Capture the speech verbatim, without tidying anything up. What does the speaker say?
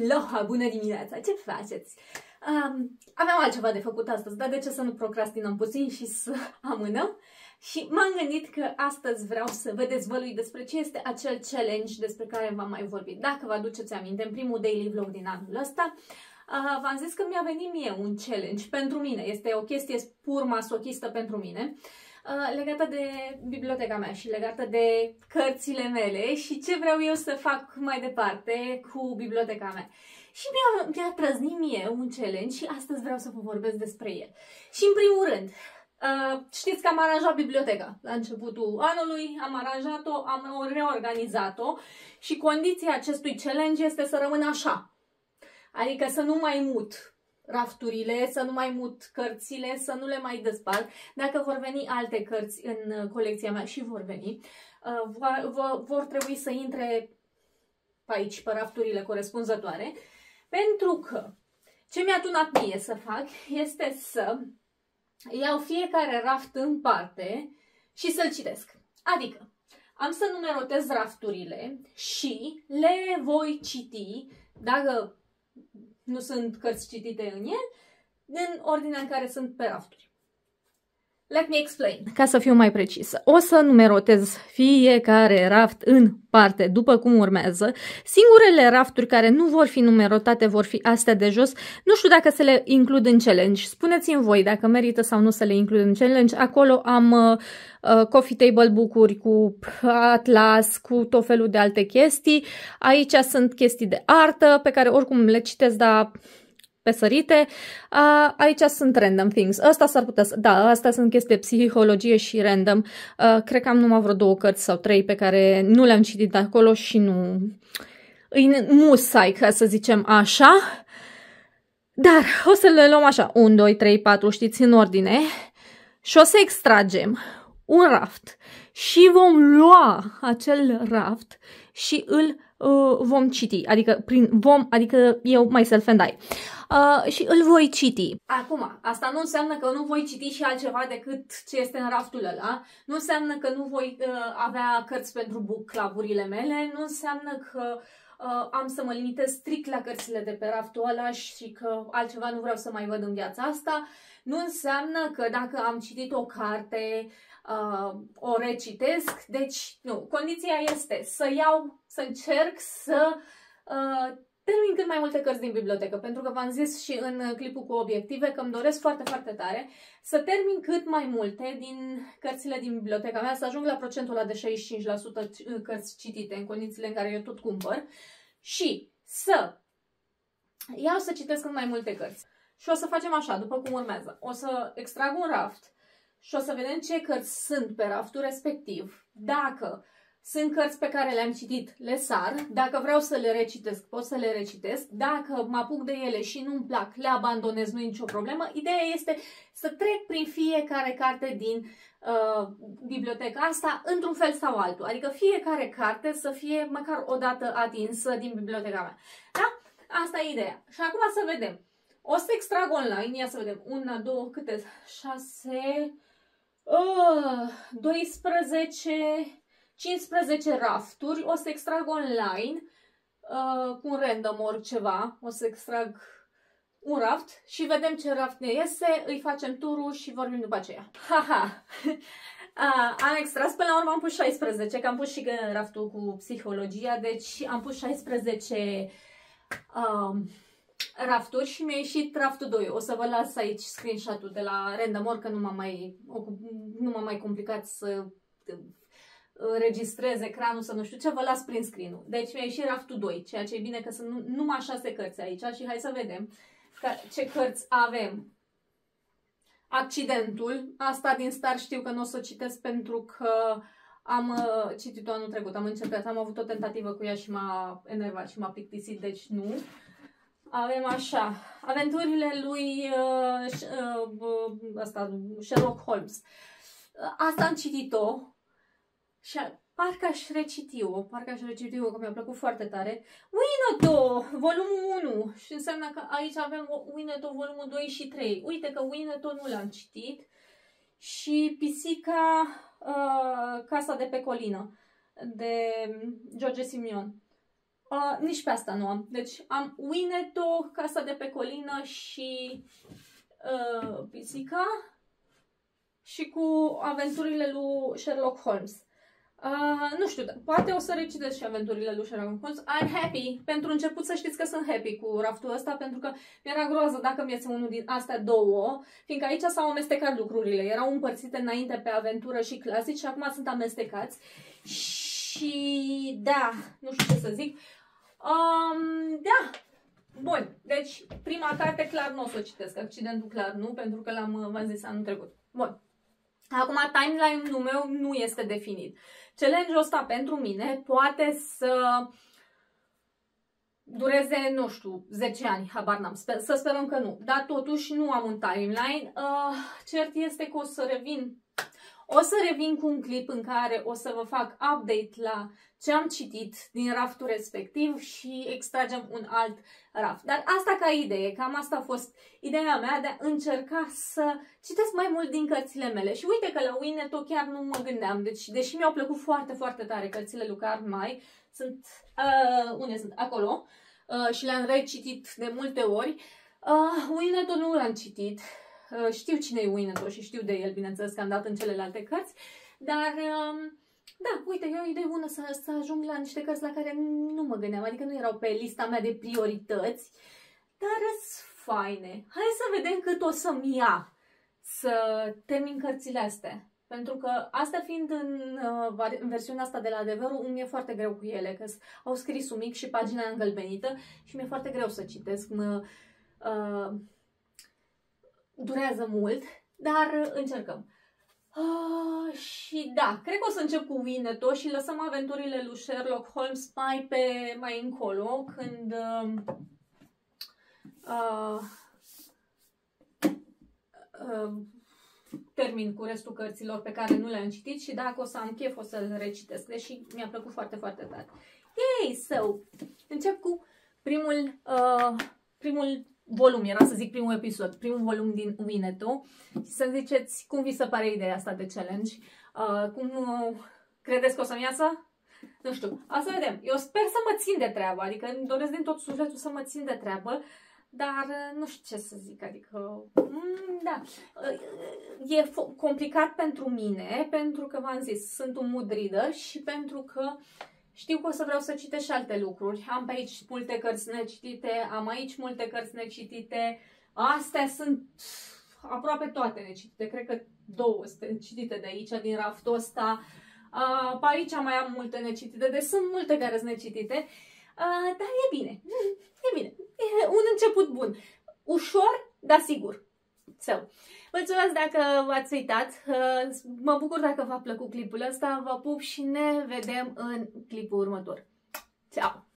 Aloha! Bună dimineața! Ce faceți? Um, aveam altceva de făcut astăzi, dar de ce să nu procrastinăm puțin și să amânăm? Și m-am gândit că astăzi vreau să vă dezvălui despre ce este acel challenge despre care v-am mai vorbit. Dacă vă aduceți aminte, în primul daily vlog din anul ăsta, uh, v-am zis că mi-a venit mie un challenge pentru mine. Este o chestie pur masochistă pentru mine, uh, legată de biblioteca mea și legată de cărțile mele și ce vreau eu să fac mai departe cu biblioteca mea. Și mi-a mi trăznit mie un challenge și astăzi vreau să vă vorbesc despre el. Și în primul rând, Uh, știți că am aranjat biblioteca la începutul anului, am aranjat-o, am reorganizat-o și condiția acestui challenge este să rămână așa. Adică să nu mai mut rafturile, să nu mai mut cărțile, să nu le mai despart. Dacă vor veni alte cărți în colecția mea și vor veni, uh, vor, vor trebui să intre pe aici, pe rafturile corespunzătoare, pentru că ce mi-a tunat mie să fac este să iau fiecare raft în parte și să-l citesc. Adică, am să numerotez rafturile și le voi citi, dacă nu sunt cărți citite în el, în ordinea în care sunt pe rafturi. Let me explain. Ca să fiu mai precisă, o să numerotez fiecare raft în parte, după cum urmează. Singurele rafturi care nu vor fi numerotate vor fi astea de jos. Nu știu dacă să le includ în challenge. Spuneți-mi voi dacă merită sau nu să le includ în challenge. Acolo am uh, uh, coffee table book-uri cu atlas, cu tot felul de alte chestii. Aici sunt chestii de artă pe care oricum le citesc, dar pe sărite. Uh, aici sunt random things. Asta s-ar putea să... Da, astea sunt chestii de psihologie și random. Uh, cred că am numai vreo două cărți sau trei pe care nu le-am citit acolo și nu... Îi musai, ca să zicem așa. Dar o să le luăm așa. unu, doi, trei, patru, știți, în ordine. Și o să extragem un raft. Și vom lua acel raft și îl uh, vom citi. Adică, prin vom, adică eu, myself and I. Uh, și îl voi citi. Acum, asta nu înseamnă că nu voi citi și altceva decât ce este în raftul ăla. Nu înseamnă că nu voi uh, avea cărți pentru book club-urile mele. Nu înseamnă că uh, am să mă limitez strict la cărțile de pe raftul ăla și că altceva nu vreau să mai văd în viața asta. Nu înseamnă că dacă am citit o carte, uh, o recitesc. Deci, nu. Condiția este să iau, să încerc să... Uh, termin cât mai multe cărți din bibliotecă, pentru că v-am zis și în clipul cu obiective că îmi doresc foarte, foarte tare să termin cât mai multe din cărțile din biblioteca mea, să ajung la procentul ăla de șaizeci și cinci la sută cărți citite în condițiile în care eu tot cumpăr și să iau să citesc cât mai multe cărți. Și o să facem așa, după cum urmează. O să extrag un raft și o să vedem ce cărți sunt pe raftul respectiv. Dacă sunt cărți pe care le-am citit, le sar. Dacă vreau să le recitesc, pot să le recitesc. Dacă mă apuc de ele și nu-mi plac, le abandonez, nu e nicio problemă. Ideea este să trec prin fiecare carte din uh, biblioteca asta, într-un fel sau altul. Adică fiecare carte să fie măcar o dată atinsă din biblioteca mea. Da? Asta e ideea. Și acum să vedem. O să extrag online. Ia să vedem. Una, două, câte? șase, uh, doisprezece... cincisprezece rafturi, o să extrag online uh, cu un random oriceva, o să extrag un raft și vedem ce raft ne iese, îi facem turul și vorbim după aceea. Haha! uh, am extras, până la urmă am pus șaisprezece, că am pus și în raftul cu psihologia, deci am pus șaisprezece uh, rafturi și mi-a ieșit raftul doi. O să vă las aici screenshot-ul de la random or, că nu m-am mai, nu m-am mai complicat să registrez ecranul, să nu știu ce, vă las prin screen-ul. Deci mi-a ieșit raftul doi, ceea ce e bine că sunt numai șase cărți aici și hai să vedem ce cărți avem. Accidentul, asta din start știu că nu o să o citesc pentru că am uh, citit-o anul trecut, am început, am avut o tentativă cu ea și m-a enervat și m-a plictisit, deci nu. Avem așa, aventurile lui uh, uh, asta, Sherlock Holmes. Asta am citit-o. Și parcă aș reciti-o, parcă aș reciti-o, că mi-a plăcut foarte tare. Winnetou, volumul unu. Și înseamnă că aici avem Winnetou, volumul doi și trei. Uite că Winnetou nu l-am citit. Și Pisica, uh, Casa de pe colină, de George Simeon. Uh, nici pe asta nu am. Deci am Winnetou, Casa de pe colină și uh, Pisica și cu aventurile lui Sherlock Holmes. Uh, nu știu, poate o să recitesc și aventurile lui Sherlock Holmes. I'm happy. Pentru început să știți că sunt happy cu raftul ăsta, pentru că mi-era groază dacă mi iese unul din astea două, fiindcă aici s-au amestecat lucrurile. Erau împărțite înainte pe aventură și clasici și acum sunt amestecați. Și da, nu știu ce să zic. Um, da, bun. Deci prima carte clar nu o să o citesc. Accidentul clar nu, pentru că l-am zis anul trecut. Bun. Acum, timeline-ul meu nu este definit. Challenge-ul ăsta pentru mine poate să dureze, nu știu, zece ani, habar n-am, sper, să sperăm că nu. Dar totuși nu am un timeline. Uh, cert este că o să revin. O să revin cu un clip în care o să vă fac update la ce am citit din raftul respectiv și extragem un alt raft. Dar asta ca idee, cam asta a fost ideea mea de a încerca să citesc mai mult din cărțile mele. Și uite că la Winnetou chiar nu mă gândeam, deci deși mi-au plăcut foarte, foarte tare cărțile lui Karl May, sunt, uh, unde sunt? Acolo, uh, și le-am recitit de multe ori. Uh, Winnetou nu l-am citit. Uh, știu cine e Winnetou și știu de el, bineînțeles că am dat în celelalte cărți, dar uh, da, uite, e o idee bună să, să ajung la niște cărți la care nu mă gândeam, adică nu erau pe lista mea de priorități, dar sunt faine. Hai să vedem cât o să-mi ia să termin cărțile astea. Pentru că asta fiind în, uh, în versiunea asta de la Adevărul, mi-e foarte greu cu ele, că au scrisul mic și pagina îngălbenită și mi-e foarte greu să citesc. Mă, uh, durează mult, dar încercăm. Uh, și da, cred că o să încep cu Winnetou și lăsăm aventurile lui Sherlock Holmes mai pe mai încolo, când uh, uh, uh, termin cu restul cărților pe care nu le-am citit și dacă o să am chef o să le recitesc, deși mi-a plăcut foarte, foarte tare. Yay! So, încep cu primul, uh, primul volum, era să zic primul episod, primul volum din Winnetou și să-mi ziceți cum vi se pare ideea asta de challenge, uh, cum uh, credeți că o să-mi iasă? Nu știu, o să vedem. Eu sper să mă țin de treabă, adică îmi doresc din tot sufletul să mă țin de treabă, dar uh, nu știu ce să zic, adică, mm, da, uh, e complicat pentru mine, pentru că v-am zis, sunt un mood reader și pentru că știu că o să vreau să citesc și alte lucruri. Am pe aici multe cărți necitite, am aici multe cărți necitite. Astea sunt aproape toate necitite. Cred că două sunt necitite de aici, din raftul ăsta. Uh, pe aici mai am multe necitite, deci sunt multe care sunt necitite. Uh, dar e bine. E bine. E un început bun. Ușor, dar sigur. So, mulțumesc dacă v-ați uitat, mă bucur dacă v-a plăcut clipul ăsta, vă pup și ne vedem în clipul următor. Ciao!